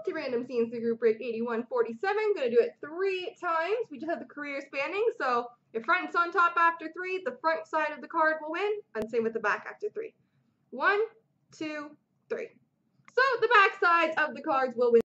multi-random C&C group break 8147. Going to do it 3 times. We just have the career spanning, so if front's on top after 3, the front side of the card will win, and same with the back after 3. 1, 2, 3. So the back sides of the cards will win.